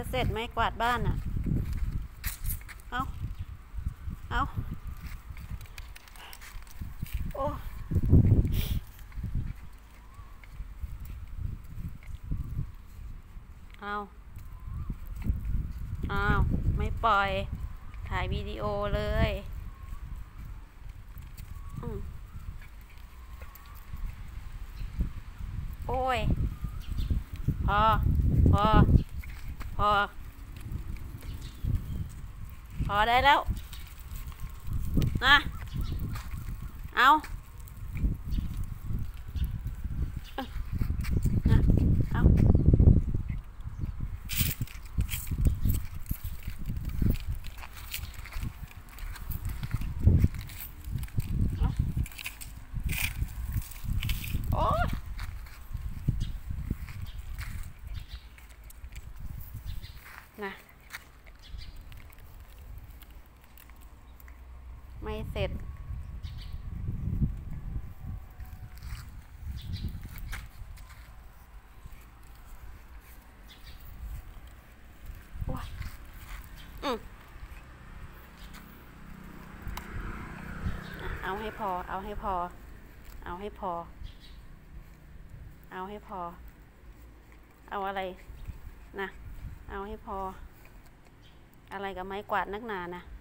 จะเสร็จไหมกวาดบ้านอ่ะเอาโอ้เอาไม่ปล่อยถ่ายวิดีโอเลยโอ้ยพอได้แล้วนะเอาโอ้นะไม่เสร็จเอาให้พอเอาอะไรนะเอาให้พออะไรกับไม้กวาดนักหนานะ